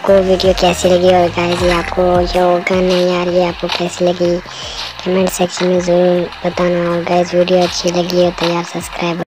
आपको वीडियो कैसी लगी और गाइस ये आपको जो गन है यार ये आपको कैसी लगी कमेंट सेक्शन में ज़रूर बताना। और गाइस वीडियो अच्छी लगी हो तो यार सब्सक्राइब